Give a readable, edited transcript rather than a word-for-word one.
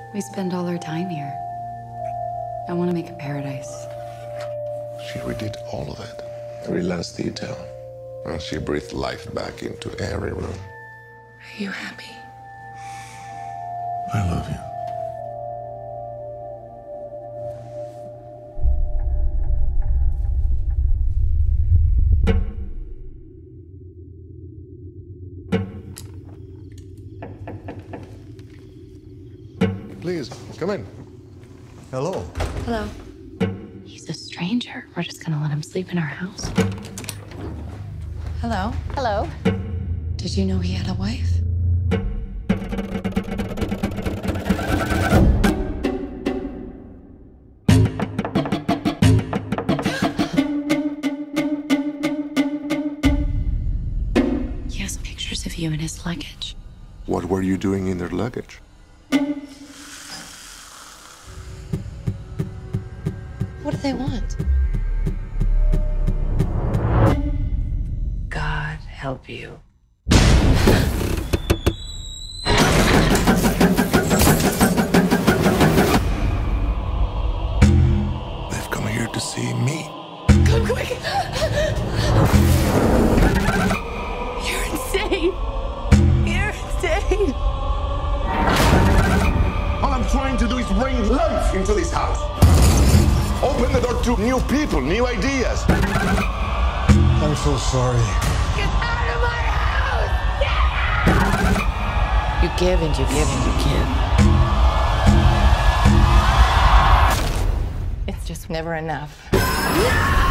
We spend all our time here. I want to make a paradise. She redid all of it, every last detail. And she breathed life back into every room. Are you happy? I love you. Please, come in. Hello. Hello. He's a stranger. We're just gonna let him sleep in our house. Hello. Hello. Did you know he had a wife? He has pictures of you in his luggage. What were you doing in their luggage? What do they want? God help you. They've come here to see me. Come quick! You're insane! You're insane! All I'm trying to do is bring life into this house. Open the door to new people, new ideas. I'm so sorry. Get out of my house! You give and you give and you give. It's just never enough. No!